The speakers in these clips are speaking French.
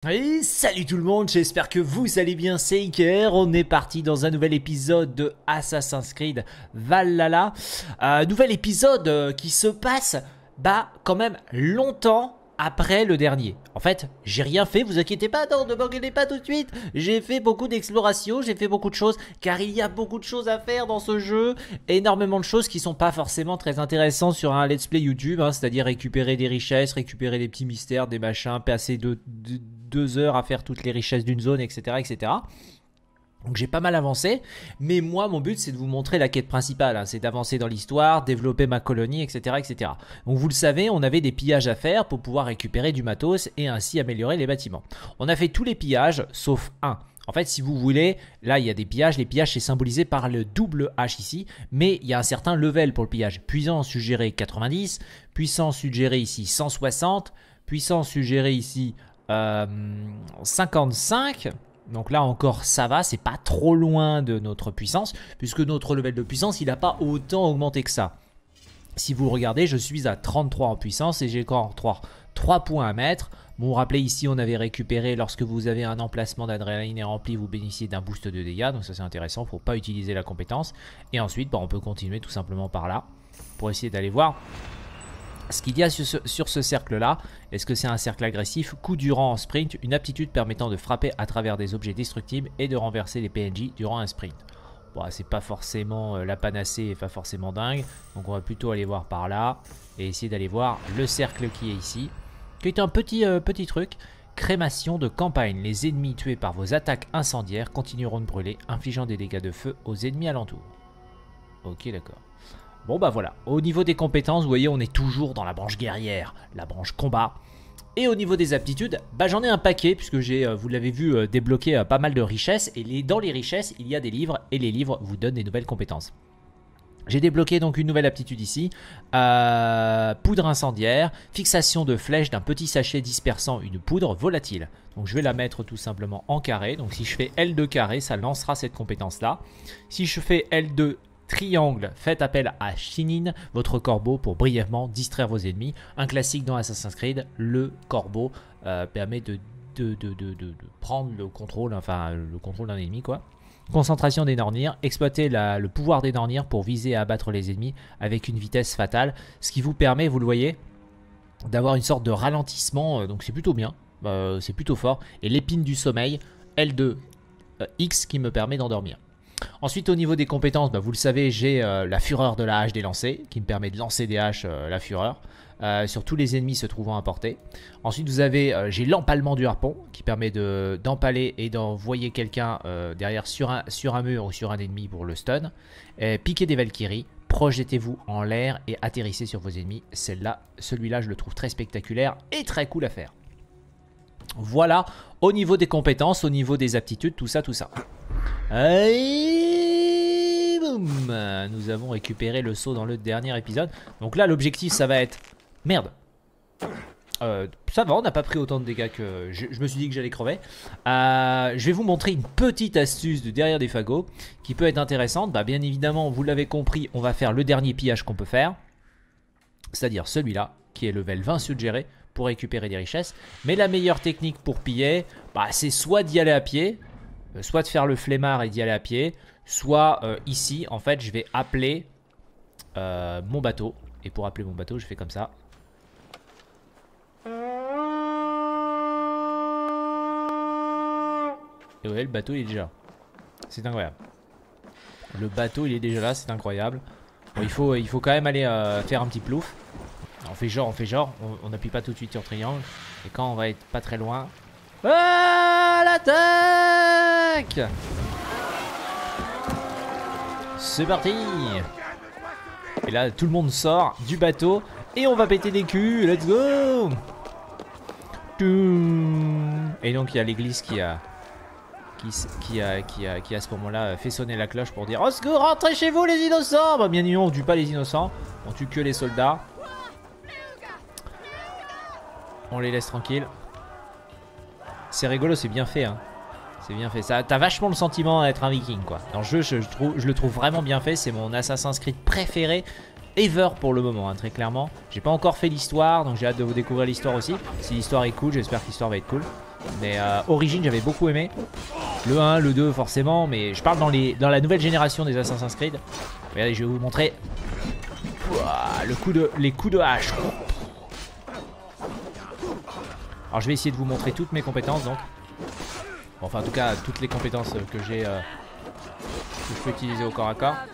Et salut tout le monde, j'espère que vous allez bien, c'est Iker. On est parti dans un nouvel épisode de Assassin's Creed Valhalla. Nouvel épisode qui se passe quand même longtemps après le dernier. En fait, j'ai rien fait, vous inquiétez pas, non, ne m'engueulez pas tout de suite. J'ai fait beaucoup d'exploration, j'ai fait beaucoup de choses, car il y a beaucoup de choses à faire dans ce jeu. Énormément de choses qui sont pas forcément très intéressantes sur un let's play YouTube, c'est-à-dire récupérer des richesses, récupérer des petits mystères, des machins, passer 2 heures à faire toutes les richesses d'une zone, etc. etc. Donc j'ai pas mal avancé, mais moi mon but c'est de vous montrer la quête principale, c'est d'avancer dans l'histoire, développer ma colonie, etc., etc. Donc vous le savez, on avait des pillages à faire pour pouvoir récupérer du matos et ainsi améliorer les bâtiments. On a fait tous les pillages sauf un. En fait, si vous voulez, là il y a des pillages, les pillages c'est symbolisé par le double H ici, mais il y a un certain level pour le pillage. Puissance suggérée 90, puissance suggérée ici 160, puissance suggérée ici 55. Donc là encore ça va, c'est pas trop loin de notre puissance, puisque notre level de puissance il n'a pas autant augmenté que ça. Si vous regardez, je suis à 33 en puissance et j'ai encore 3 points à mettre. Bon, vous rappelez ici on avait récupéré, lorsque vous avez un emplacement d'adrénaline est rempli, vous bénéficiez d'un boost de dégâts, donc ça c'est intéressant, il ne faut pas utiliser la compétence. Et ensuite on peut continuer tout simplement par là, pour essayer d'aller voir ce qu'il y a sur ce cercle là. Est-ce que c'est un cercle agressif? Coup durant en sprint, une aptitude permettant de frapper à travers des objets destructibles et de renverser les PNJ durant un sprint. Bon, c'est pas forcément la panacée et pas forcément dingue, donc on va plutôt aller voir par là et essayer d'aller voir le cercle qui est ici, qui est un petit truc. Crémation de campagne, les ennemis tués par vos attaques incendiaires continueront de brûler, infligeant des dégâts de feu aux ennemis alentours. Ok, d'accord. Bon bah voilà, au niveau des compétences, vous voyez, on est toujours dans la branche guerrière, la branche combat. Et au niveau des aptitudes, j'en ai un paquet, puisque j'ai, vous l'avez vu, débloqué pas mal de richesses. Et dans les richesses, il y a des livres, et les livres vous donnent des nouvelles compétences. J'ai débloqué donc une nouvelle aptitude ici, poudre incendiaire, fixation de flèche d'un petit sachet dispersant une poudre volatile. Donc je vais la mettre tout simplement en carré, donc si je fais L2 carré, ça lancera cette compétence là. Si je fais L2 triangle, faites appel à Shinin, votre corbeau, pour brièvement distraire vos ennemis. Un classique dans Assassin's Creed, le corbeau permet de prendre le contrôle, le contrôle d'un ennemi quoi. Concentration des Nornir, exploitez le pouvoir des Nornir pour viser et abattre les ennemis avec une vitesse fatale, ce qui vous permet, vous le voyez, d'avoir une sorte de ralentissement, donc c'est plutôt bien, c'est plutôt fort. Et l'épine du sommeil, L2 X, qui me permet d'endormir. Ensuite au niveau des compétences, vous le savez, j'ai la fureur de la hache des lancers qui me permet de lancer des haches, la fureur, sur tous les ennemis se trouvant à portée. Ensuite vous avez, j'ai l'empalement du harpon qui permet d'empaler et d'envoyer quelqu'un derrière sur un mur ou sur un ennemi pour le stun. Piquer des Valkyries, projetez-vous en l'air et atterrissez sur vos ennemis. Celui-là je le trouve très spectaculaire et très cool à faire. Voilà au niveau des compétences, au niveau des aptitudes, tout ça. Et boum, nous avons récupéré le saut dans le dernier épisode. Donc là l'objectif ça va être... Merde, ça va, on n'a pas pris autant de dégâts que... Je me suis dit que j'allais crever. Je vais vous montrer une petite astuce de derrière des fagots qui peut être intéressante. Bien évidemment, vous l'avez compris, on va faire le dernier pillage qu'on peut faire, c'est-à-dire celui-là qui est level 20 suggéré pour récupérer des richesses. Mais la meilleure technique pour piller, c'est soit d'y aller à pied, soit de faire le flemmard et d'y aller à pied, soit ici en fait je vais appeler mon bateau. Et pour appeler mon bateau je fais comme ça. Et ouais, le bateau il est déjà là. C'est incroyable. Le bateau il est déjà là, c'est incroyable. Bon, il faut quand même aller faire un petit plouf. On fait genre, on n'appuie pas tout de suite sur triangle. Et quand on va être pas très loin... Ah, l'attaque! C'est parti! Et là tout le monde sort du bateau et on va péter des culs, let's go! Et donc il y a l'église qui a à ce moment-là fait sonner la cloche pour dire: oh secours, rentrez chez vous les innocents! Bien évidemment on tue pas les innocents, on tue que les soldats. On les laisse tranquilles. C'est rigolo, c'est bien fait, c'est bien fait. T'as vachement le sentiment d'être un viking quoi. Dans le jeu je le trouve vraiment bien fait. C'est mon Assassin's Creed préféré ever pour le moment, très clairement. J'ai pas encore fait l'histoire, donc j'ai hâte de vous découvrir l'histoire aussi. Si l'histoire est cool, j'espère que l'histoire va être cool. Mais Origins, j'avais beaucoup aimé. Le 1, le 2, forcément. Mais je parle dans la nouvelle génération des Assassin's Creed. Regardez, je vais vous montrer. Ouah, les coups de hache. Alors, je vais essayer de vous montrer toutes mes compétences, donc. Bon, enfin, en tout cas, toutes les compétences que j'ai... que je peux utiliser au corps à corps.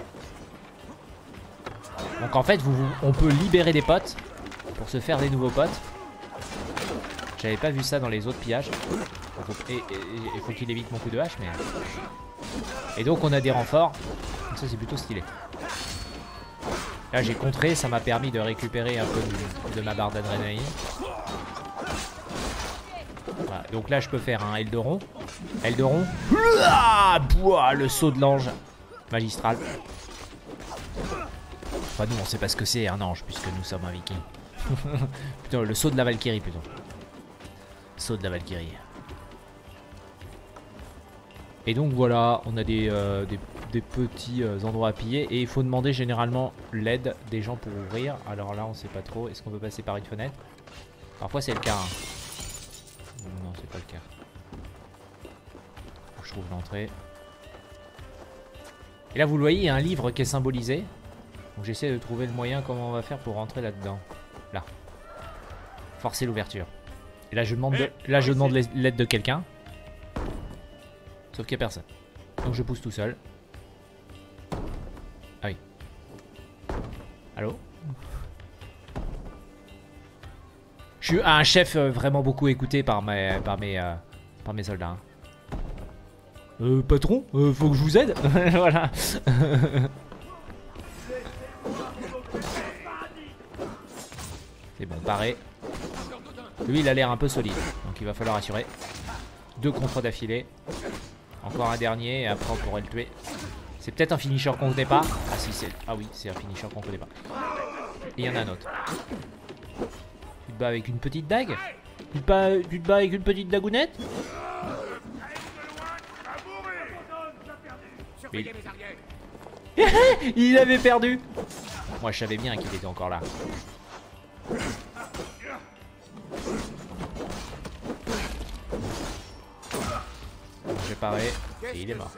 Donc, en fait, on peut libérer des potes pour se faire des nouveaux potes. J'avais pas vu ça dans les autres pillages. Il faut qu'il évite mon coup de hache, mais... Et donc on a des renforts. Donc ça c'est plutôt stylé. Là j'ai contré, ça m'a permis de récupérer un peu de ma barre d'adrénaline. Voilà, donc là je peux faire un Elderon. Elderon. Le saut de l'ange. Magistral. Enfin nous on sait pas ce que c'est un ange puisque nous sommes un viking. Putain, le saut de la Valkyrie plutôt. Saut de la Valkyrie. Et donc voilà, on a des petits endroits à piller. Et il faut demander généralement l'aide des gens pour ouvrir. Alors là on sait pas trop. Est-ce qu'on peut passer par une fenêtre? Parfois c'est le cas. Hein. Non, c'est pas le cas. Faut que je trouve l'entrée. Et là vous le voyez, il y a un livre qui est symbolisé. Donc j'essaie de trouver le moyen comment on va faire pour rentrer là-dedans. Là. Forcer l'ouverture. Et là je demande l'aide de quelqu'un. Sauf qu'il n'y a personne. Donc je pousse tout seul. Ah oui. Allô? Je suis un chef vraiment beaucoup écouté par mes soldats. Hein. Patron, faut que je vous aide. Voilà. C'est bon, paré. Lui il a l'air un peu solide. Donc il va falloir assurer. 2 contrôles d'affilée. Encore un dernier et après on pourrait le tuer. C'est peut-être un finisher qu'on connaît pas. Ah si c'est... Ah oui, c'est un finisher qu'on connaît pas. Et il y en a un autre. Tu te bats avec une petite dague? Tu te bats avec une petite dagounette? Mais... Il avait perdu. Moi je savais bien qu'il était encore là. J'ai paré et il est mort.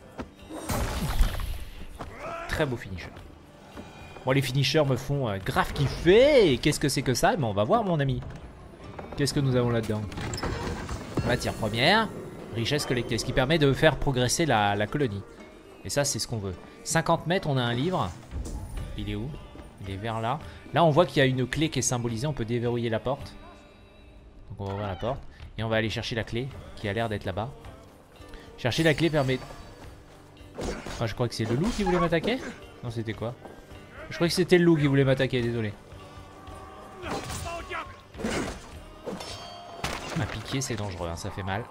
Très beau finisher. Bon, les finishers me font grave kiffer. Et qu'est-ce que c'est que ça? Mais on va voir, mon ami. Qu'est-ce que nous avons là-dedans? Matière première, richesse collectée, ce qui permet de faire progresser la colonie. Et ça, c'est ce qu'on veut. 50 mètres, on a un livre. Il est où? Il est vers là. Là, on voit qu'il y a une clé qui est symbolisée. On peut déverrouiller la porte. Donc, on va ouvrir la porte. Et on va aller chercher la clé qui a l'air d'être là-bas. Chercher la clé permet... Ah, je crois que c'est le loup qui voulait m'attaquer. Non, c'était quoi? Je crois que c'était le loup qui voulait m'attaquer, désolé. Un piqué, c'est dangereux, hein, ça fait mal.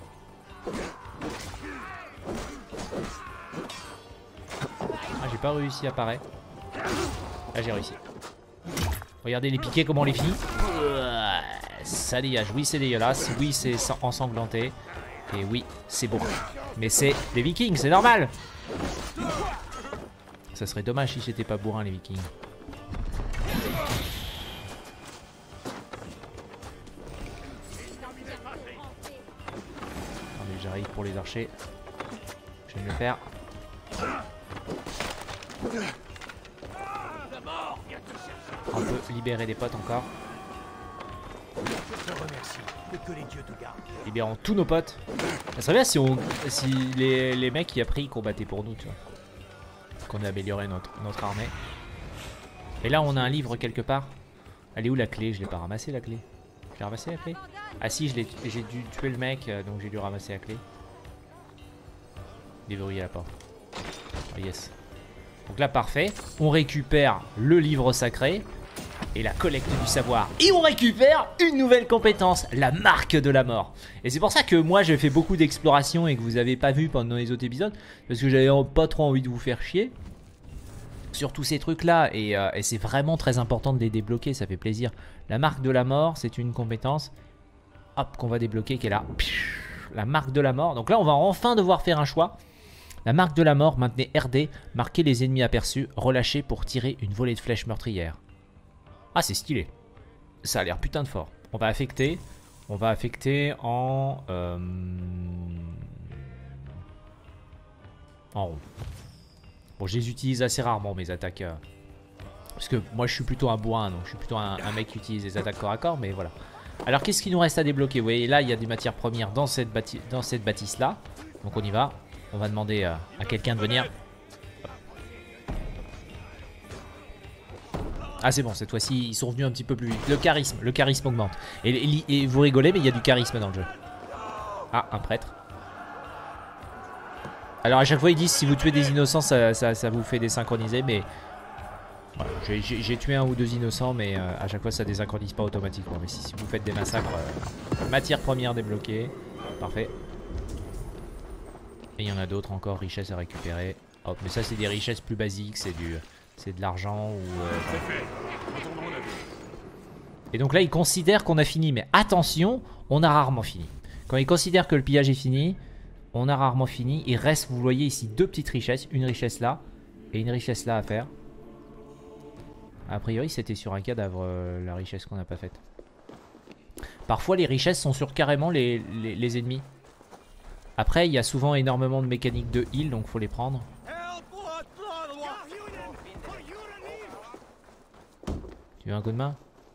Ah, j'ai pas réussi à parer. Là, j'ai réussi. Regardez les piquets, comment on les finit. Ça dégage. Oui, c'est dégueulasse. Oui, c'est ensanglanté. Et oui, c'est beau. Mais c'est les Vikings, c'est normal. Ça serait dommage si c'était pas bourrin, les Vikings. Attendez, j'arrive pour les archers. Je vais me le faire. On peut libérer des potes encore. Libérons tous nos potes. Ça serait bien si les mecs qui après ils combattaient pour nous, tu vois. Qu'on a amélioré notre armée. Et là on a un livre quelque part. Elle est où la clé? Je l'ai pas ramassé la clé. J'ai ramassé la clé? Ah si, j'ai dû tuer le mec, donc j'ai dû ramasser la clé. Déverrouiller la porte. Oh, yes. Donc là parfait. On récupère le livre sacré. Et la collecte du savoir. Et on récupère une nouvelle compétence, la marque de la mort. Et c'est pour ça que moi j'ai fait beaucoup d'exploration et que vous avez pas vu pendant les autres épisodes. Parce que j'avais pas trop envie de vous faire chier sur tous ces trucs là. Et c'est vraiment très important de les débloquer, ça fait plaisir. La marque de la mort, c'est une compétence, hop, qu'on va débloquer, qui est là. La marque de la mort. Donc là on va enfin devoir faire un choix. La marque de la mort, maintenez RD, marquez les ennemis aperçus, relâchez pour tirer une volée de flèches meurtrières. Ah, c'est stylé. Ça a l'air putain de fort. On va affecter. On va affecter en rond. Bon, je les utilise assez rarement mes attaques. Parce que moi je suis plutôt un bourrin, donc je suis plutôt un mec qui utilise les attaques corps à corps, mais voilà. Alors qu'est-ce qu'il nous reste à débloquer? Vous voyez là il y a des matières premières dans cette bâtisse là. Donc on y va. On va demander à quelqu'un de venir. Ah c'est bon, cette fois-ci ils sont venus un petit peu plus vite. Le charisme augmente. Et vous rigolez mais il y a du charisme dans le jeu. Ah, un prêtre. Alors à chaque fois ils disent si vous tuez des innocents ça vous fait désynchroniser, mais... Voilà, j'ai tué un ou deux innocents, mais à chaque fois ça désynchronise pas automatiquement. Mais si vous faites des massacres, matière première débloquée, parfait. Et il y en a d'autres encore, richesses à récupérer. Hop, mais ça c'est des richesses plus basiques, c'est de l'argent ou... Et donc là ils considèrent qu'on a fini, mais attention, on a rarement fini. Quand ils considèrent que le pillage est fini, on a rarement fini. Il reste, vous voyez ici, deux petites richesses, une richesse là et une richesse là à faire. A priori c'était sur un cadavre la richesse qu'on n'a pas faite. Parfois les richesses sont sur carrément les ennemis. Après il y a souvent énormément de mécaniques de heal, donc faut les prendre. Tu veux un coup de main?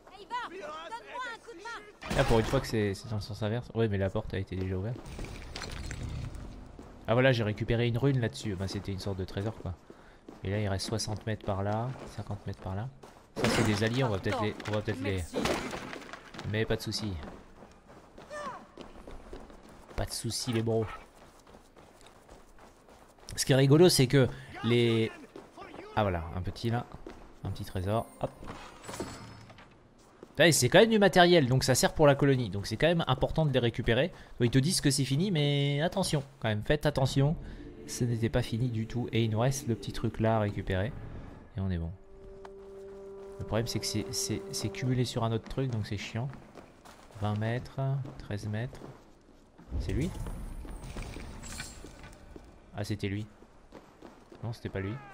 Là pour une fois que c'est dans le sens inverse. Ouais mais la porte a été déjà ouverte. Ah voilà, j'ai récupéré une rune là-dessus. Bah, c'était une sorte de trésor quoi. Et là il reste 60 mètres par là, 50 mètres par là. Ça c'est des alliés, on va peut-être les... Mais pas de soucis. Pas de soucis les bros. Ce qui est rigolo c'est que les... Ah voilà, un petit là. Un petit trésor. Hop. C'est quand même du matériel, donc ça sert pour la colonie. Donc c'est quand même important de les récupérer. Donc, ils te disent que c'est fini, mais attention. Quand même, faites attention. Ce n'était pas fini du tout. Et il nous reste le petit truc là à récupérer. Et on est bon. Le problème c'est que c'est cumulé sur un autre truc, donc c'est chiant. 20 mètres, 13 mètres. C'est lui? Ah c'était lui. Non c'était pas lui.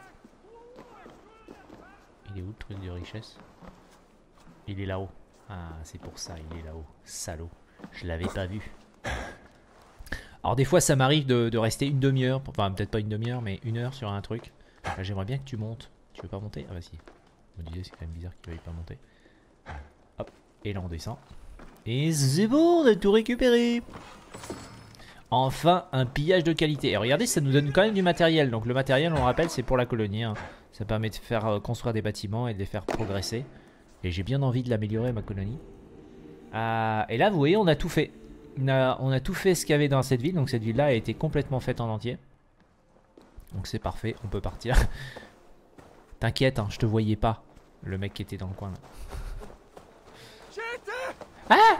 Il est où le truc de richesse? Il est là-haut. Ah c'est pour ça il est là-haut. Salaud. Je l'avais pas vu. Alors des fois ça m'arrive de rester une demi-heure. Enfin peut-être pas une demi-heure mais une heure sur un truc. J'aimerais bien que tu montes. Tu veux pas monter? Ah bah si. Je me disais c'est quand même bizarre qu'il veuille pas monter. Hop. Et là on descend. Et c'est bon, on a tout récupéré. Enfin un pillage de qualité. Et regardez ça nous donne quand même du matériel. Donc le matériel on le rappelle c'est pour la colonie hein. Ça permet de faire construire des bâtiments et de les faire progresser. Et j'ai bien envie de l'améliorer ma colonie. Et là vous voyez on a tout fait. On a tout fait ce qu'il y avait dans cette ville. Donc cette ville là a été complètement faite en entier. Donc c'est parfait, on peut partir. T'inquiète hein, je te voyais pas. Le mec qui était dans le coin là. Ah!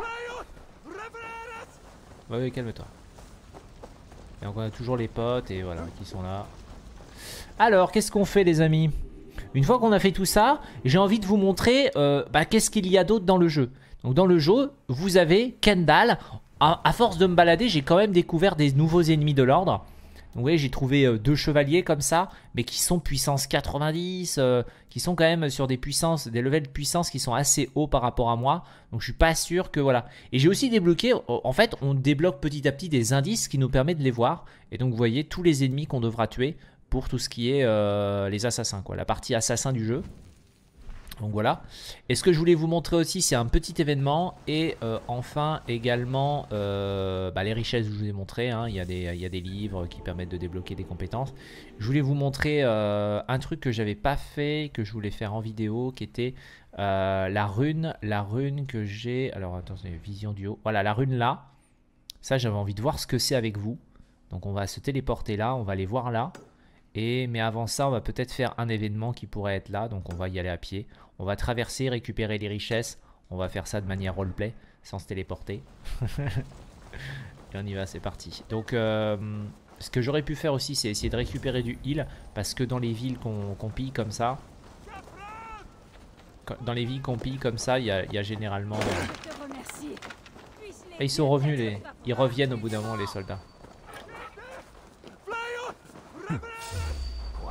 Ouais, calme-toi. Et donc on a toujours les potes et voilà qui sont là. Alors qu'est-ce qu'on fait les amis? Une fois qu'on a fait tout ça, j'ai envie de vous montrer qu'est-ce qu'il y a d'autre dans le jeu. Donc dans le jeu, vous avez Kendall. À force de me balader, j'ai quand même découvert des nouveaux ennemis de l'ordre. Donc vous voyez, j'ai trouvé deux chevaliers comme ça, mais qui sont puissance 90, qui sont quand même sur des puissances, des levels de puissance qui sont assez hauts par rapport à moi. Donc je suis pas sûr que voilà. Et j'ai aussi débloqué, en fait, on débloque petit à petit des indices qui nous permettent de les voir. Et donc vous voyez tous les ennemis qu'on devra tuer pour tout ce qui est les assassins, quoi, la partie assassin du jeu. Donc voilà. Et ce que je voulais vous montrer aussi, c'est un petit événement. Et enfin également les richesses que je vous ai montré. Hein. Il y a des livres qui permettent de débloquer des compétences. Je voulais vous montrer un truc que j'avais pas fait, que je voulais faire en vidéo, qui était la rune que j'ai. Alors attendez, vision du haut. Voilà, la rune là. Ça, j'avais envie de voir ce que c'est avec vous. Donc on va se téléporter là, on va aller voir là. Mais avant ça, on va peut-être faire un événement qui pourrait être là. Donc on va y aller à pied. On va traverser, récupérer les richesses. On va faire ça de manière roleplay, sans se téléporter. Et on y va, c'est parti. Donc ce que j'aurais pu faire aussi, c'est essayer de récupérer du heal. Parce que dans les villes qu'on pille comme ça... Dans les villes qu'on pille comme ça, il y a généralement... Et ils sont revenus, ils reviennent au bout d'un moment, les soldats.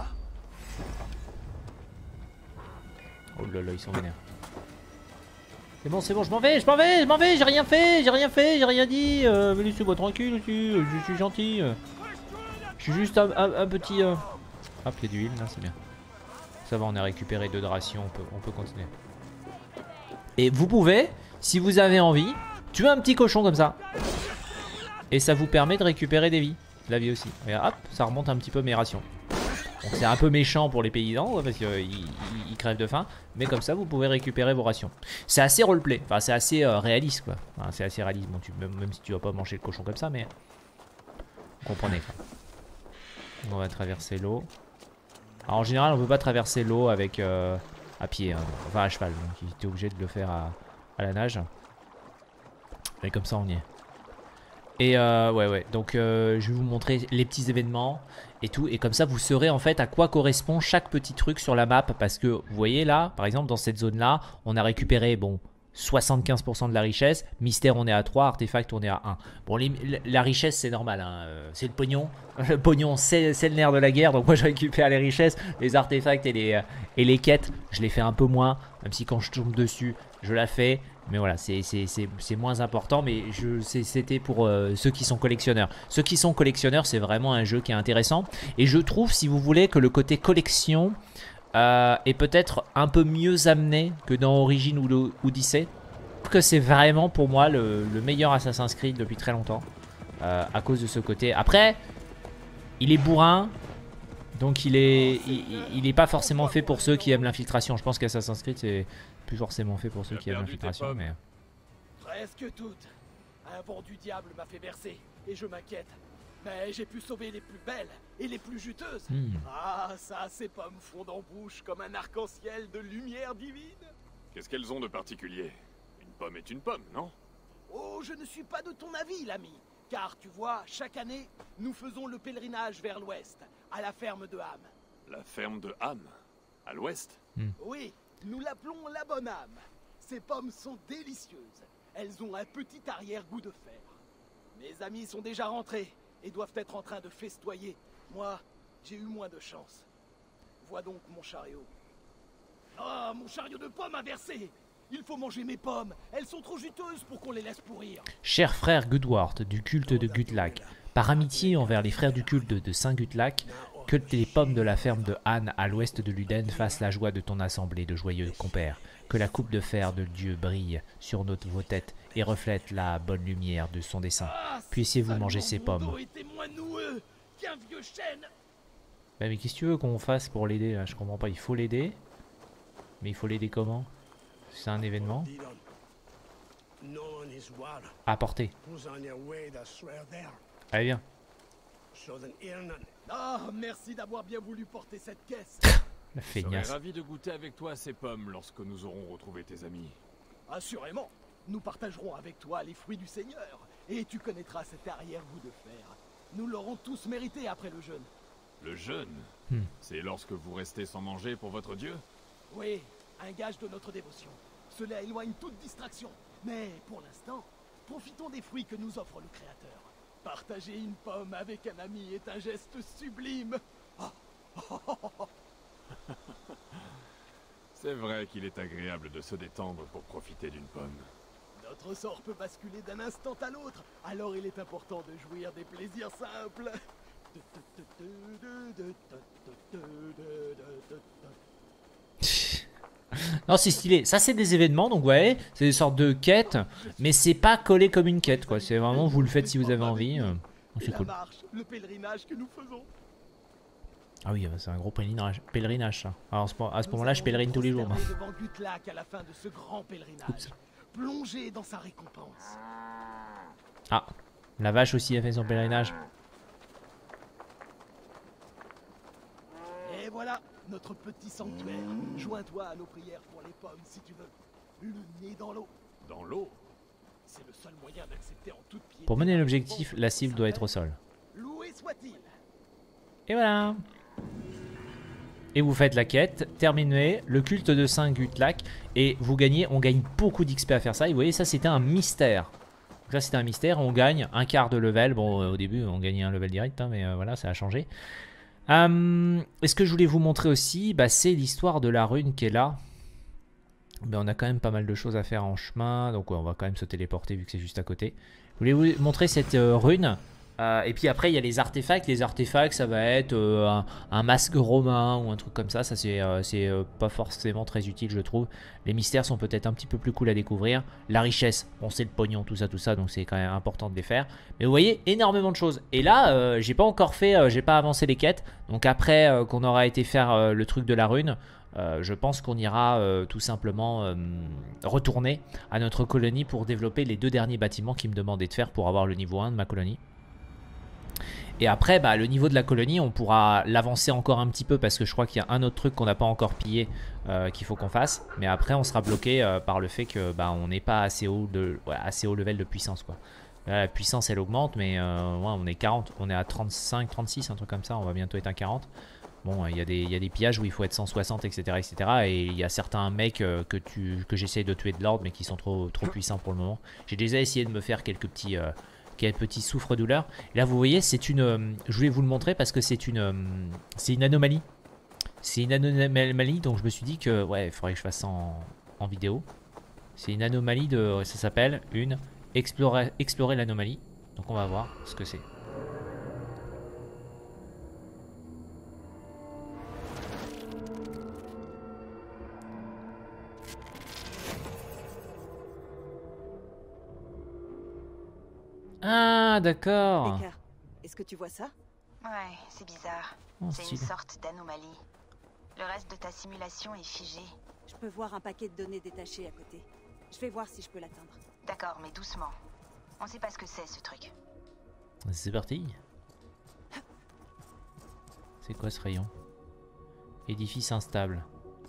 Oh là là, ils sont vénères. C'est bon, je m'en vais, j'ai rien fait, j'ai rien dit. Mais laissez-moi tranquille aussi, je suis gentil. Je suis juste un petit... Hop, il y a d'huile, là, c'est bien. Ça va, on a récupéré 2 de ration, on peut continuer. Et vous pouvez, si vous avez envie, tuer un petit cochon comme ça. Et ça vous permet de récupérer des vies. La vie aussi. Et hop, ça remonte un petit peu mes rations. Donc c'est un peu méchant pour les paysans, parce qu'ils crèvent de faim. Mais comme ça, vous pouvez récupérer vos rations. C'est assez roleplay, enfin c'est assez réaliste quoi. Enfin, c'est assez réaliste, bon, même si tu vas pas manger le cochon comme ça, mais... Vous comprenez quoi. On va traverser l'eau. Alors en général, on peut pas traverser l'eau avec à pied, hein. Enfin à cheval. Donc tu es obligé de le faire à la nage. Et comme ça, on y est. Et ouais. Donc je vais vous montrer les petits événements et tout. Et comme ça, vous saurez en fait à quoi correspond chaque petit truc sur la map. Parce que vous voyez là, par exemple, dans cette zone-là, on a récupéré, bon... 75% de la richesse, mystère on est à 3, artefact on est à 1. Bon, la richesse c'est normal, hein. C'est le pognon. Le pognon c'est le nerf de la guerre, donc moi je récupère les richesses. Les artefacts et les quêtes, je les fais un peu moins, même si quand je tombe dessus, je la fais. Mais voilà, c'est moins important, mais c'était pour ceux qui sont collectionneurs. Ceux qui sont collectionneurs, c'est vraiment un jeu qui est intéressant. Et je trouve, si vous voulez, que le côté collection... est peut-être un peu mieux amené que dans Origins ou Odyssey. Que c'est vraiment pour moi le meilleur Assassin's Creed depuis très longtemps. À cause de ce côté. Après, il est bourrin. Donc il est pas forcément fait pour ceux qui aiment l'infiltration. Je pense qu'Assassin's Creed c'est plus forcément fait pour ceux qui aiment l'infiltration. Mais... Presque toutes. Un vent du diable m'a fait bercer. Et je m'inquiète. Mais j'ai pu sauver les plus belles et les plus juteuses. Ah, ça, ces pommes fondent en bouche comme un arc-en-ciel de lumière divine. Qu'est-ce qu'elles ont de particulier? Une pomme est une pomme, non? Oh, je ne suis pas de ton avis, l'ami. Car tu vois, chaque année, nous faisons le pèlerinage vers l'ouest, à la ferme de Ham. La ferme de Ham, à l'ouest? Oui, nous l'appelons la bonne âme. Ces pommes sont délicieuses. Elles ont un petit arrière-goût de fer. Mes amis sont déjà rentrés et doivent être en train de festoyer. Moi, j'ai eu moins de chance. Vois donc mon chariot. Ah, mon chariot de pommes a versé. Il faut manger mes pommes. Elles sont trop juteuses pour qu'on les laisse pourrir. Cher frère Gudward du culte de Guthlac, par amitié envers les frères du culte de Saint Guthlac, que les pommes de la ferme de Han à l'ouest de Luden fassent la joie de ton assemblée de joyeux compères. Que la coupe de fer de Dieu brille sur vos têtes et reflète la bonne lumière de son dessein. Puissiez-vous manger ces pommes. Mais qu'est-ce que tu veux qu'on fasse pour l'aider là? Je comprends pas, il faut l'aider. Mais il faut l'aider comment? C'est un événement. Apporter. Allez viens. Ah, merci d'avoir bien voulu porter cette caisse. La Je serais feignasse. ravi de goûter avec toi ces pommes lorsque nous aurons retrouvé tes amis. Assurément, nous partagerons avec toi les fruits du Seigneur. Et tu connaîtras cet arrière-goût de fer. Nous l'aurons tous mérité après le jeûne. Le jeûne? C'est lorsque vous restez sans manger pour votre Dieu? Oui, un gage de notre dévotion. Cela éloigne toute distraction. Mais pour l'instant, profitons des fruits que nous offre le Créateur. Partager une pomme avec un ami est un geste sublime. C'est vrai qu'il est agréable de se détendre pour profiter d'une pomme. Notre sort peut basculer d'un instant à l'autre, alors il est important de jouir des plaisirs simples. Non, c'est stylé. Ça, c'est des événements, donc ouais, c'est des sortes de quêtes, mais c'est pas collé comme une quête, quoi. C'est vraiment, vous le faites si vous avez envie. C'est cool. Le pèlerinage que nous faisons. Ah oui, c'est un gros pèlerinage, ça. Alors, à ce moment-là, je pèlerine tous les jours. Devant Guthlac à la fin de ce grand pèlerinage. Oups. Plongé dans sa récompense. Ah, la vache aussi a fait son pèlerinage. Et voilà, notre petit sanctuaire. Joins-toi à nos prières pour les pommes si tu veux. Le nez dans l'eau. Dans l'eau? C'est le seul moyen d'accepter en toute piété. Pour mener l'objectif, la cible doit être au sol. Loué soit-il. Et voilà. Et vous faites la quête, terminez le culte de Saint Guthlac et vous gagnez, on gagne beaucoup d'XP à faire ça. Et vous voyez, ça c'était un mystère. Donc ça c'était un mystère, on gagne un quart de level. Bon, au début on gagnait un level direct, hein, mais voilà, ça a changé. Et ce que je voulais vous montrer aussi, bah, c'est l'histoire de la rune qui est là. Mais on a quand même pas mal de choses à faire en chemin. Donc ouais, on va quand même se téléporter vu que c'est juste à côté. Je voulais vous montrer cette rune. Et puis après, il y a les artefacts. Les artefacts, ça va être un masque romain ou un truc comme ça. Ça, c'est pas forcément très utile, je trouve. Les mystères sont peut-être un petit peu plus cool à découvrir. La richesse, on sait le pognon, tout ça. Donc c'est quand même important de les faire. Mais vous voyez, énormément de choses. Et là, j'ai pas encore fait, j'ai pas avancé les quêtes. Donc après qu'on aura été faire le truc de la rune, je pense qu'on ira tout simplement retourner à notre colonie pour développer les 2 derniers bâtiments qui me demandaient de faire pour avoir le niveau 1 de ma colonie. Et après, bah, le niveau de la colonie, on pourra l'avancer encore un petit peu parce que je crois qu'il y a un autre truc qu'on n'a pas encore pillé qu'il faut qu'on fasse. Mais après, on sera bloqué par le fait que bah, on n'est pas assez haut, assez haut level de puissance, quoi. Là, la puissance, elle augmente, mais ouais, on est 40, on est à 35, 36, un truc comme ça. On va bientôt être à 40. Bon, il y a des pillages où il faut être 160, etc. Et il y a certains mecs que j'essaie de tuer de l'ordre, mais qui sont trop puissants pour le moment. J'ai déjà essayé de me faire quelques petits souffre-douleurs. Là, vous voyez, c'est une... je voulais vous le montrer parce que c'est une anomalie. C'est une anomalie, donc je me suis dit que... Ouais, il faudrait que je fasse ça en vidéo. C'est une anomalie de... Ça s'appelle une... Explorer l'anomalie. Donc on va voir ce que c'est. Ah, d'accord. Eka, est-ce que tu vois ça? Ouais, c'est bizarre. Oh, C'est une stylé. sorte d'anomalie. Le reste de ta simulation est figé. Je peux voir un paquet de données détachées à côté. Je vais voir si je peux l'atteindre. D'accord, mais doucement. On sait pas ce que c'est, ce truc. C'est parti. C'est quoi ce rayon? Édifice instable.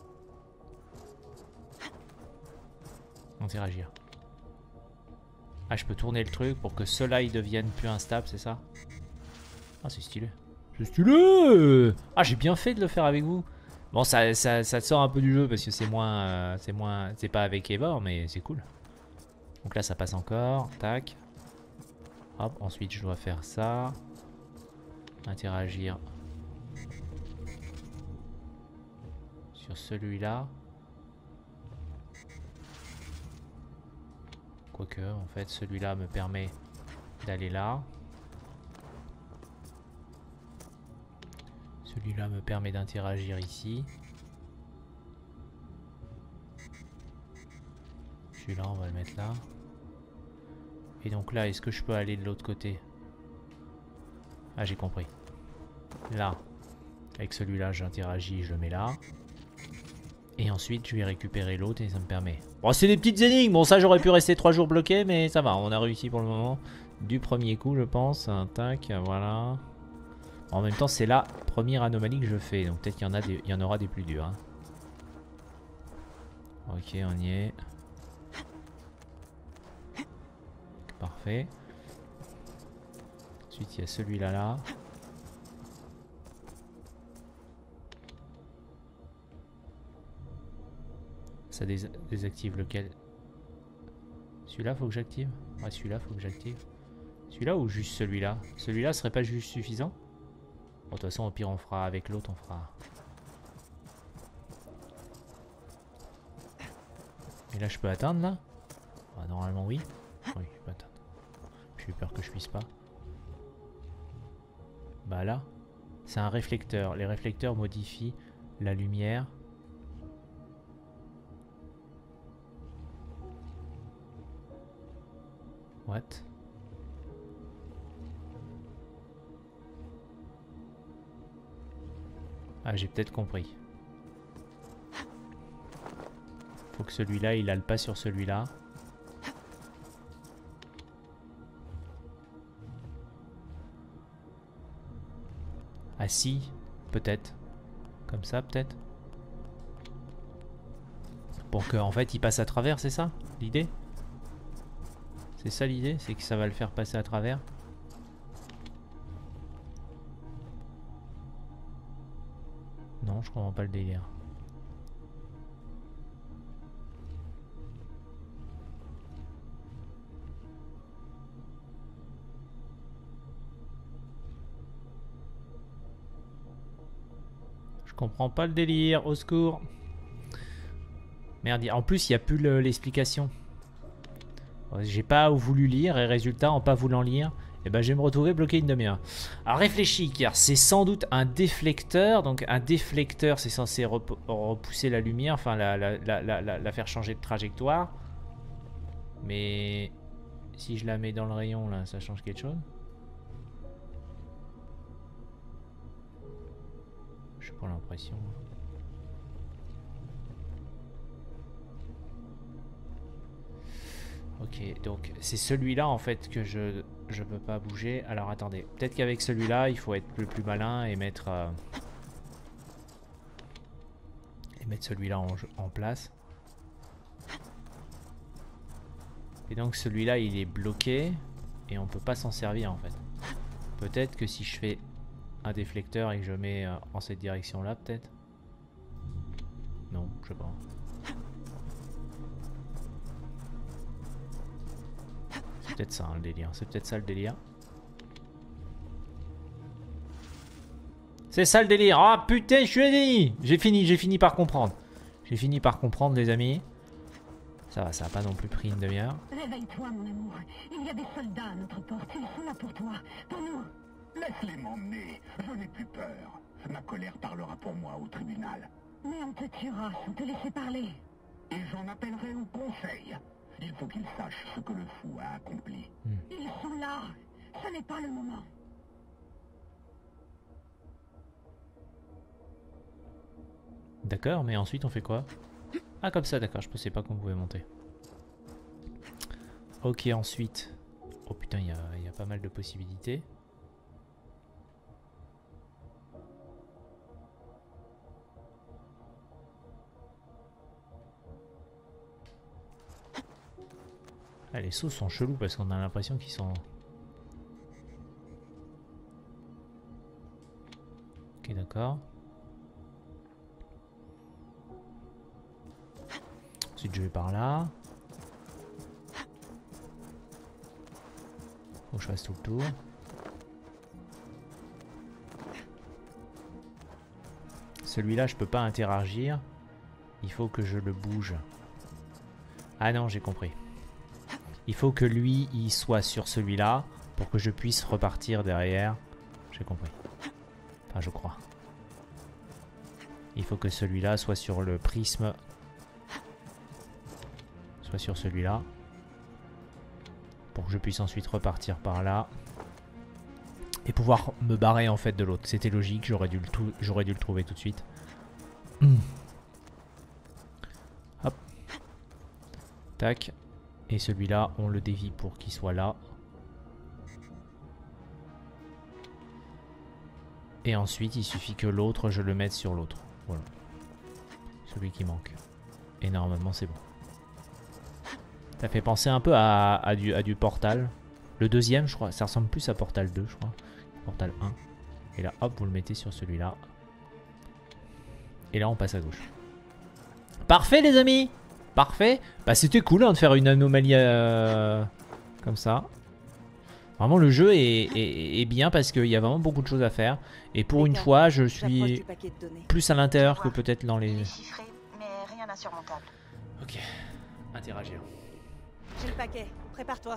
Interagir. Ah, je peux tourner le truc pour que ceux-là ils deviennent plus instables, c'est ça? Ah, c'est stylé. C'est stylé! Ah, j'ai bien fait de le faire avec vous. Bon, ça te sort un peu du jeu parce que c'est moins... c'est pas avec Eivor, mais c'est cool. Donc là, ça passe encore. Tac. Hop, ensuite je dois faire ça. Interagir sur celui-là. Quoique, en fait, celui-là me permet d'aller là. Celui-là me permet d'interagir ici. Celui-là, on va le mettre là. Et donc là, est-ce que je peux aller de l'autre côté? Ah, j'ai compris. Là, avec celui-là, j'interagis, je le mets là. Et ensuite, je vais récupérer l'autre et ça me permet... Bon, c'est des petites énigmes. Bon, ça, j'aurais pu rester 3 jours bloqué, mais ça va. On a réussi pour le moment. Du premier coup, je pense. Tac, voilà. En même temps, c'est la première anomalie que je fais. Donc peut-être qu'il y en aura des plus durs. Hein. Ok, on y est. Parfait. Ensuite, il y a celui-là là. Ça désactive lequel? Celui-là, faut que j'active? Ouais, celui-là, faut que j'active. Celui-là ou juste celui-là? Celui-là serait pas juste suffisant? Bon, de toute façon, au pire, on fera avec l'autre, on fera... Et là, je peux atteindre, là? Ah, normalement, oui. Oui, je peux atteindre. J'ai eu peur que je puisse pas. Bah là, c'est un réflecteur. Les réflecteurs modifient la lumière. What? Ah, j'ai peut-être compris. Faut que celui-là, il aille pas sur celui-là. Ah si, peut-être. Comme ça, peut-être. Pour qu'en fait, il passe à travers, c'est ça l'idée? C'est ça l'idée? C'est que ça va le faire passer à travers? Non, je comprends pas le délire. Je comprends pas le délire, au secours. Merde, en plus, il n'y a plus l'explication. J'ai pas voulu lire et résultat, en pas voulant lire, eh ben, je vais me retrouver bloqué une demi-heure. Alors réfléchis, car c'est sans doute un déflecteur. Donc un déflecteur, c'est censé repousser la lumière, enfin la faire changer de trajectoire. Mais si je la mets dans le rayon, là, ça change quelque chose? J'ai pas l'impression. Ok, donc c'est celui-là en fait que je peux pas bouger. Alors attendez, peut-être qu'avec celui-là, il faut être le plus malin et mettre celui-là en place. Et donc celui-là, il est bloqué et on peut pas s'en servir en fait. Peut-être que si je fais un déflecteur et que je mets en cette direction-là, peut-être. Non, je sais pas. C'est peut-être ça hein, le délire. C'est peut-être ça le délire. C'est ça le délire. Ah oh, putain, je suis dit. J'ai fini par comprendre. J'ai fini par comprendre les amis. Ça va, ça a pas non plus pris une demi-heure. Réveille-toi mon amour. Il y a des soldats à notre porte. Ils sont là pour toi. Pour nous. Laisse-les m'emmener. Je n'ai plus peur. Ma colère parlera pour moi au tribunal. Mais on te tuera sans te laisser parler. Et j'en appellerai au conseil. Il faut qu'ils sachent ce que le fou a accompli. Ils sont là. Ce n'est pas le moment. D'accord, mais ensuite on fait quoi? Ah comme ça, d'accord, je pensais pas qu'on pouvait monter. Ok, ensuite... Oh putain, il y a pas mal de possibilités. Ah, les sauts sont chelous parce qu'on a l'impression qu'ils sont... Ok, d'accord. Ensuite, je vais par là. Faut que je fasse tout le tour. Celui-là, je peux pas interagir. Il faut que je le bouge. Ah non, j'ai compris. Il faut que lui, il soit sur celui-là pour que je puisse repartir derrière. J'ai compris. Enfin, je crois. Il faut que celui-là soit sur le prisme. Soit sur celui-là. Pour que je puisse ensuite repartir par là. Et pouvoir me barrer en fait de l'autre. C'était logique, j'aurais dû le trouver tout de suite. Hop. Tac. Et celui-là, on le dévie pour qu'il soit là. Et ensuite, il suffit que l'autre, je le mette sur l'autre. Voilà. Celui qui manque. Et normalement, c'est bon. Ça fait penser un peu à du Portal. Le deuxième, je crois, ça ressemble plus à Portal 2, je crois. Portal 1. Et là, hop, vous le mettez sur celui-là. Et là, on passe à gauche. Parfait, les amis! Parfait. Bah c'était cool hein, de faire une anomalie comme ça. Vraiment le jeu est bien parce qu'il y a vraiment beaucoup de choses à faire. Et pour une fois je suis plus à l'intérieur que peut-être dans les... Chiffré, mais rien d'insurmontable. Ok. Interagir. J'ai le paquet. Prépare-toi.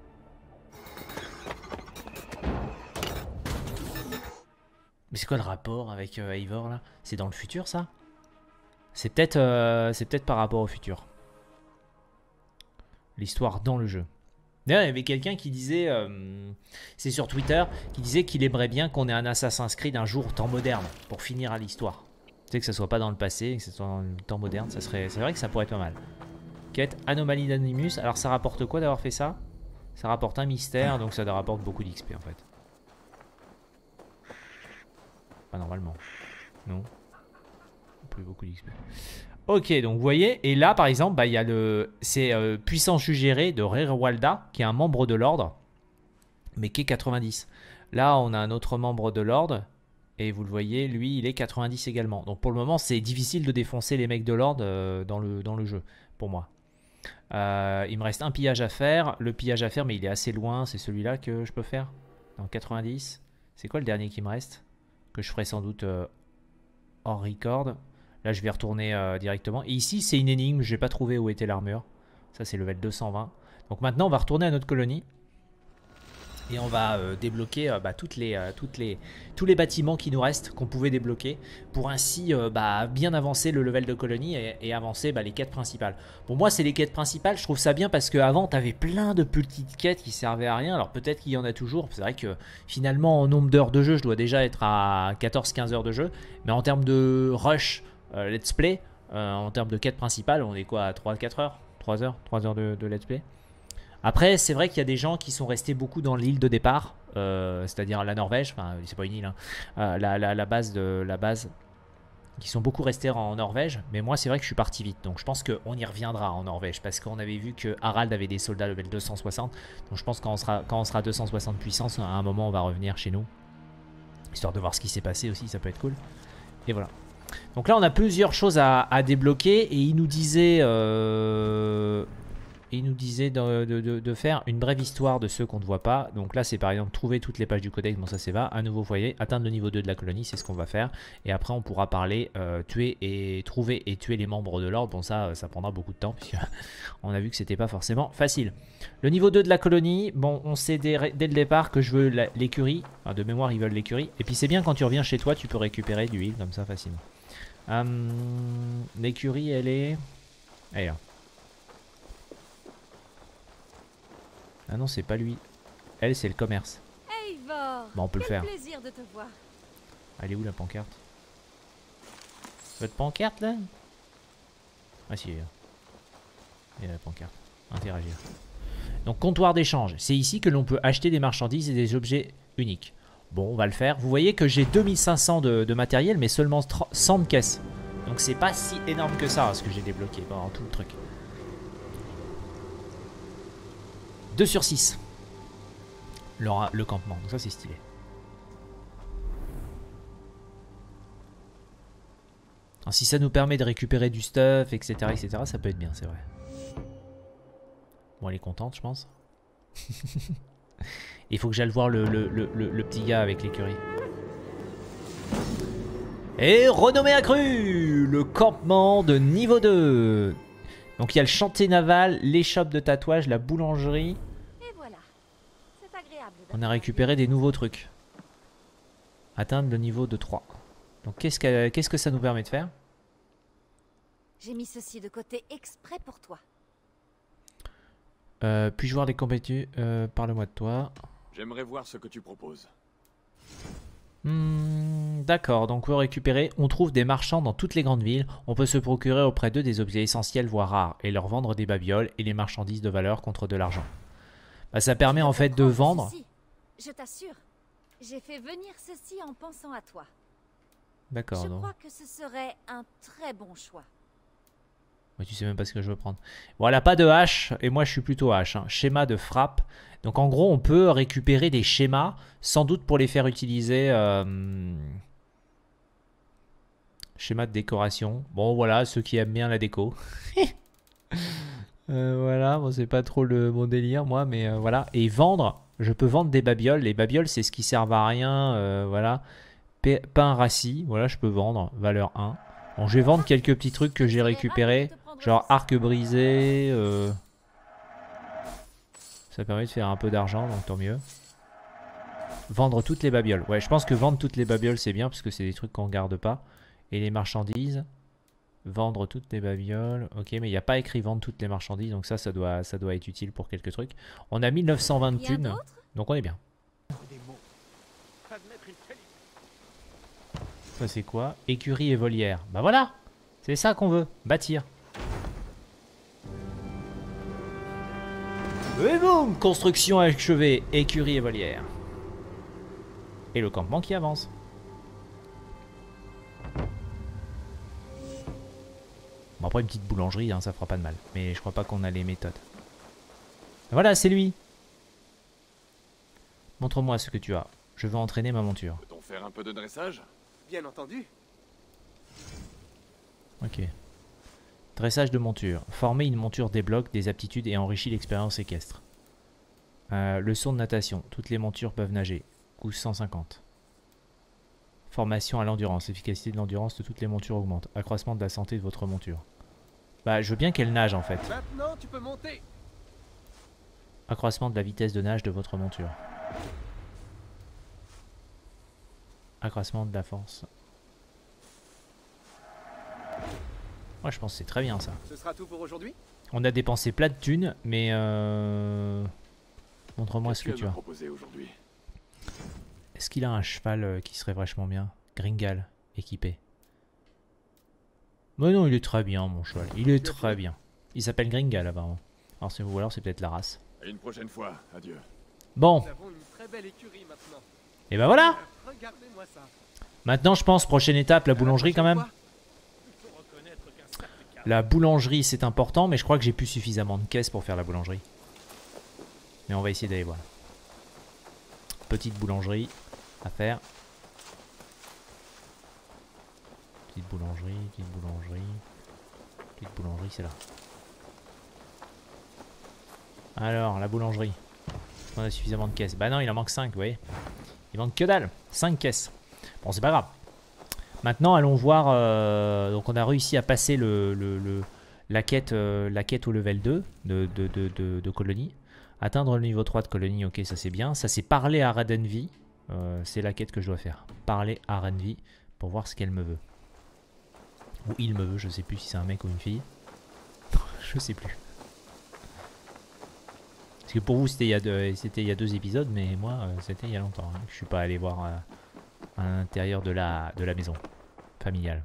Mais c'est quoi le rapport avec Eivor là? C'est dans le futur ça? C'est peut-être par rapport au futur. L'histoire dans le jeu. D'ailleurs, il y avait quelqu'un qui disait, c'est sur Twitter, qui disait qu'il aimerait bien qu'on ait un Assassin's Creed un jour temps moderne pour finir à l'histoire. Tu sais que ça soit pas dans le passé, que ce soit dans le temps moderne, ça serait, c'est vrai que ça pourrait être pas mal. Quête anomalie d'Animus. Alors ça rapporte quoi d'avoir fait ça? Ça rapporte un mystère, donc ça rapporte beaucoup d'XP en fait. Pas normalement. Non. Plus beaucoup d'XP. Ok, donc vous voyez, et là par exemple, bah, il y a le, c'est puissance suggérée de Rerwalda, qui est un membre de l'ordre, mais qui est 90. Là, on a un autre membre de l'ordre, et vous le voyez, lui, il est 90 également. Donc pour le moment, c'est difficile de défoncer les mecs de l'ordre dans le jeu, pour moi. Il me reste un pillage à faire. Le pillage à faire, mais il est assez loin, c'est celui-là que je peux faire. Dans 90. C'est quoi le dernier qui me reste? Que je ferai sans doute hors record. Là, je vais retourner directement. Et ici, c'est une énigme. Je n'ai pas trouvé où était l'armure. Ça, c'est level 220. Donc maintenant, on va retourner à notre colonie. Et on va débloquer tous les bâtiments qui nous restent, qu'on pouvait débloquer, pour ainsi bien avancer le level de colonie et avancer les quêtes principales. Pour moi, c'est les quêtes principales, je trouve ça bien parce qu'avant, tu avais plein de petites quêtes qui servaient à rien. Alors peut-être qu'il y en a toujours, c'est vrai que finalement, en nombre d'heures de jeu, je dois déjà être à 14-15 heures de jeu. Mais en termes de rush, let's play, en termes de quêtes principales, on est quoi à 3-4 heures 3 heures de let's play. Après, c'est vrai qu'il y a des gens qui sont restés beaucoup dans l'île de départ, c'est-à-dire la Norvège, enfin, c'est pas une île, hein, la base, qui sont beaucoup restés en Norvège. Mais moi, c'est vrai que je suis parti vite, donc je pense qu'on y reviendra en Norvège, parce qu'on avait vu que Harald avait des soldats level 260, donc je pense que quand on sera 260 puissance, à un moment, on va revenir chez nous, histoire de voir ce qui s'est passé aussi, ça peut être cool. Et voilà. Donc là, on a plusieurs choses à débloquer, et il nous disait... il nous disait de faire une brève histoire de ceux qu'on ne voit pas. Donc là, c'est par exemple trouver toutes les pages du codex. Bon, ça c'est va. Un nouveau foyer, atteindre le niveau 2 de la colonie, c'est ce qu'on va faire. Et après, on pourra parler, trouver et tuer les membres de l'ordre. Bon, ça prendra beaucoup de temps, puisqu'on a vu que c'était pas forcément facile. Le niveau 2 de la colonie, bon, on sait dès le départ que je veux l'écurie. Enfin, de mémoire, ils veulent l'écurie. Et puis c'est bien quand tu reviens chez toi, tu peux récupérer du heal comme ça facilement. L'écurie, elle est là. Ah non, c'est pas lui. Elle, c'est le commerce. Hey, Eivor, bon, on peut le faire. Plaisir de te voir. Elle est où la pancarte? Votre pancarte là? Ah si, il y a la pancarte. Interagir. Donc comptoir d'échange. C'est ici que l'on peut acheter des marchandises et des objets uniques. Bon, on va le faire. Vous voyez que j'ai 2500 de matériel, mais seulement 100 de caisses. Donc c'est pas si énorme que ça, ce que j'ai débloqué pendant tout le truc. 2 sur 6 le campement, donc ça c'est stylé. Alors, si ça nous permet de récupérer du stuff, etc., ça peut être bien, c'est vrai. Bon, elle est contente, je pense. Il faut que j'aille voir le petit gars avec l'écurie. Et renommée accrue, le campement de niveau 2. Donc il y a le chantier naval, l'échoppe de tatouage, la boulangerie. On a récupéré des nouveaux trucs. Atteindre le niveau de 3. Donc qu'est-ce que ça nous permet de faire? J'ai mis ceci de côté exprès pour toi. Puis-je voir les compétences? Parle-moi de toi. J'aimerais voir ce que tu proposes. D'accord, donc on peut récupérer. On trouve des marchands dans toutes les grandes villes. On peut se procurer auprès d'eux des objets essentiels voire rares et leur vendre des babioles et les marchandises de valeur contre de l'argent. Bah, ça permet en fait de vendre. Ceci. Je t'assure, j'ai fait venir ceci en pensant à toi. D'accord. Je crois que ce serait un très bon choix. Ouais, tu sais même pas ce que je veux prendre. Voilà, pas de hache, et moi je suis plutôt hache. Hein. Schéma de frappe. Donc en gros, on peut récupérer des schémas, sans doute pour les faire utiliser. Schéma de décoration. Bon voilà, ceux qui aiment bien la déco. Voilà, bon c'est pas trop mon délire moi, mais voilà. Et vendre, je peux vendre des babioles. Les babioles c'est ce qui sert à rien, voilà. Pain rassis, voilà je peux vendre, valeur 1. Bon je vais vendre quelques petits trucs que j'ai récupérés, genre arc brisé. Ça permet de faire un peu d'argent, donc tant mieux. Vendre toutes les babioles. Ouais, je pense que vendre toutes les babioles c'est bien, parce que c'est des trucs qu'on garde pas. Et les marchandises. Vendre toutes les babioles. Ok, mais il n'y a pas écrit vendre toutes les marchandises. Donc ça doit être utile pour quelques trucs. On a 1920 thunes. Donc on est bien. Ça c'est quoi? Écurie et volière. Bah voilà. C'est ça qu'on veut. Bâtir. Et boum! Construction achevée. Écurie et volière. Et le campement qui avance. Bon, après une petite boulangerie, hein, ça fera pas de mal. Mais je crois pas qu'on a les méthodes. Voilà, c'est lui. Montre-moi ce que tu as. Je veux entraîner ma monture. Peut-on faire un peu de dressage? Bien entendu. Ok. Dressage de monture. Former une monture débloque des aptitudes et enrichit l'expérience équestre. Leçon de natation. Toutes les montures peuvent nager. Coût 150. Formation à l'endurance. L'efficacité de l'endurance de toutes les montures augmente. Accroissement de la santé de votre monture. Bah, je veux bien qu'elle nage en fait. Maintenant, tu peux monter. Accroissement de la vitesse de nage de votre monture. Accroissement de la force. Moi, je pense que c'est très bien ça. Ce sera tout pour aujourd'hui. On a dépensé plein de thunes, mais montre-moi ce que tu as. Aujourd'hui. Est-ce qu'il a un cheval qui serait vachement bien? Gringal, équipé. Mais non, il est très bien, mon cheval. Il est très bien. Il s'appelle Gringal, apparemment. Alors, ou alors c'est peut-être la race. Et une prochaine fois, adieu. Bon. Nous avons une très belle écurie maintenant. Et ben voilà. Regardez-moi ça. Maintenant, je pense, prochaine étape, la boulangerie quand même. La boulangerie, c'est important, mais je crois que j'ai plus suffisamment de caisses pour faire la boulangerie. Mais on va essayer d'aller voir. Petite boulangerie à faire. Petite boulangerie, petite boulangerie. Petite boulangerie, c'est là. Alors, la boulangerie. On a suffisamment de caisses. Bah non, il en manque 5, vous voyez. Il manque que dalle. 5 caisses. Bon, c'est pas grave. Maintenant, allons voir. Donc, on a réussi à passer la quête au level 2 de colonie. Atteindre le niveau 3 de colonie, ok, ça c'est bien. Ça c'est parler à Radenvi. C'est la quête que je dois faire. Parler à Radenvi pour voir ce qu'elle me veut. Ou il me veut, je sais plus si c'est un mec ou une fille. Je sais plus. Parce que pour vous c'était il y a 2 épisodes, mais moi c'était il y a longtemps. Hein. Je suis pas allé voir à l'intérieur de la maison familiale.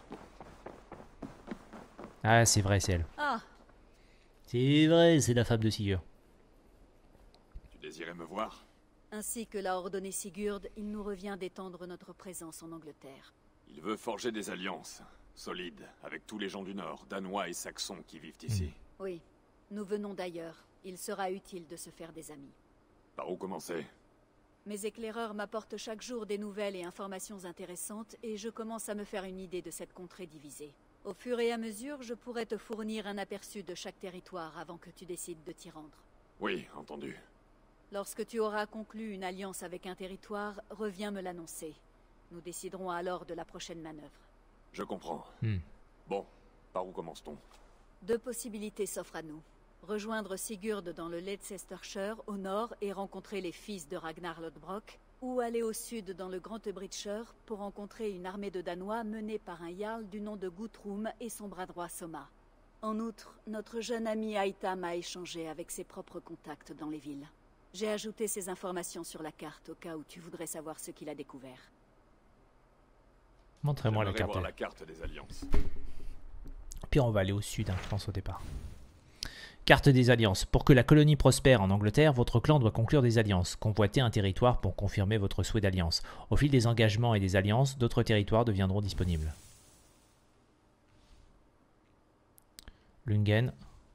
Ah c'est vrai, c'est elle. Ah, C'est vrai, c'est la femme de Sigurd. Tu désirais me voir? ainsi que l'a ordonné Sigurd, il nous revient d'étendre notre présence en Angleterre. Il veut forger des alliances solides avec tous les gens du Nord, Danois et Saxons qui vivent ici. Oui, nous venons d'ailleurs. Il sera utile de se faire des amis. Par où commencer? Mes éclaireurs m'apportent chaque jour des nouvelles et informations intéressantes et je commence à me faire une idée de cette contrée divisée. Au fur et à mesure, je pourrais te fournir un aperçu de chaque territoire avant que tu décides de t'y rendre. Oui, entendu. Lorsque tu auras conclu une alliance avec un territoire, reviens me l'annoncer. Nous déciderons alors de la prochaine manœuvre. Je comprends. Bon, par où commence-t-on? 2 possibilités s'offrent à nous. Rejoindre Sigurd dans le Leicestershire au nord et rencontrer les fils de Ragnar Lodbrok, ou aller au sud dans le Grand Bridgeshire pour rencontrer une armée de Danois menée par un jarl du nom de Guthrum et son bras droit Soma. En outre, notre jeune ami Aitam a échangé avec ses propres contacts dans les villes. J'ai ajouté ces informations sur la carte au cas où tu voudrais savoir ce qu'il a découvert. Montrez-moi la J'aimerais carte. voir la carte des alliances. Puis on va aller au sud, hein, je pense au départ. Carte des alliances. Pour que la colonie prospère en Angleterre, votre clan doit conclure des alliances. Convoitez un territoire pour confirmer votre souhait d'alliance. Au fil des engagements et des alliances, d'autres territoires deviendront disponibles. Lungen.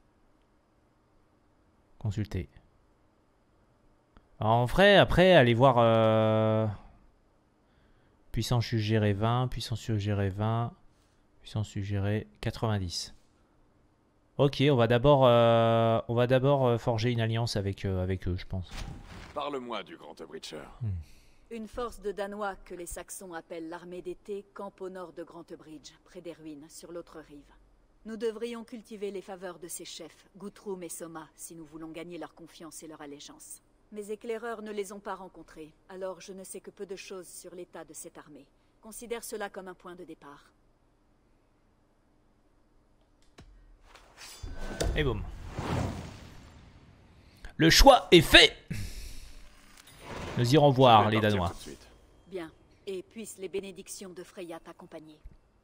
Consulter. Alors, en vrai, après, allez voir... Puissance suggérée 20, puissance suggérée 20, puissance suggérée 90. Ok, on va d'abord forger une alliance avec eux, je pense. Parle-moi du Grand Bridgeshire. Une force de Danois que les Saxons appellent l'armée d'été campe au nord de Grantebridge, près des ruines, sur l'autre rive. Nous devrions cultiver les faveurs de ses chefs, Guthrum et Soma, si nous voulons gagner leur confiance et leur allégeance. Mes éclaireurs ne les ont pas rencontrés, alors je ne sais que peu de choses sur l'état de cette armée. Considère cela comme un point de départ. Et boum. Le choix est fait. Nous irons voir les Danois. Tout de suite. Bien, et puissent les bénédictions de Freya t'accompagner.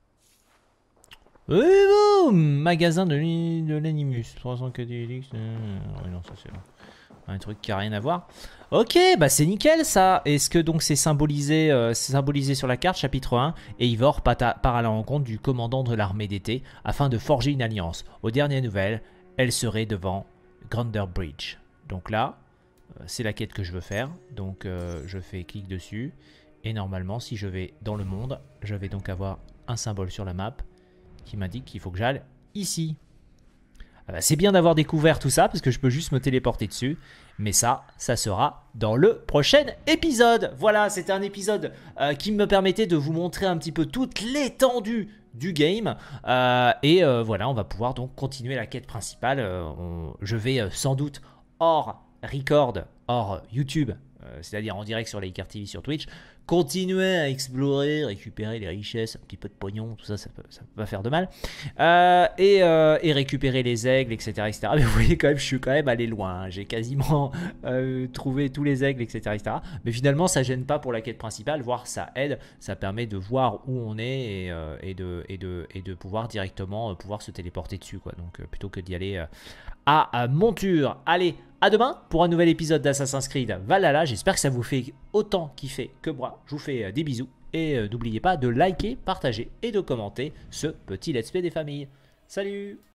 Oui, boum. Magasin de l'Animus. 300 KDLX. Oui, non, ça c'est un truc qui a rien à voir. Ok, bah c'est nickel ça. Est-ce que donc c'est symbolisé sur la carte, chapitre 1. Et Ivor part à la rencontre du commandant de l'armée d'été afin de forger une alliance. Aux dernières nouvelles, elle serait devant Grantebridge. Donc là, c'est la quête que je veux faire. Donc je fais clic dessus. Et normalement, si je vais dans le monde, je vais donc avoir un symbole sur la map qui m'indique qu'il faut que j'aille ici. C'est bien d'avoir découvert tout ça parce que je peux juste me téléporter dessus. Mais ça sera dans le prochain épisode. Voilà, c'était un épisode qui me permettait de vous montrer un petit peu toute l'étendue du game. Voilà, on va pouvoir donc continuer la quête principale. Je vais sans doute hors record, hors YouTube, c'est-à-dire en direct sur l'Icar TV sur Twitch, continuer à explorer, récupérer les richesses, un petit peu de pognon, tout ça, ça peut pas faire de mal, et récupérer les aigles, etc., etc. Mais vous voyez quand même, je suis quand même allé loin, hein. J'ai quasiment trouvé tous les aigles, etc., etc. Mais finalement, ça gêne pas pour la quête principale, voire ça aide, ça permet de voir où on est et de pouvoir directement pouvoir se téléporter dessus, quoi. Donc plutôt que d'y aller à monture. Allez, à demain pour un nouvel épisode d'Assassin's Creed Valhalla. J'espère que ça vous fait autant kiffer que moi. Je vous fais des bisous et n'oubliez pas de liker, partager et de commenter ce petit let's play des familles. Salut!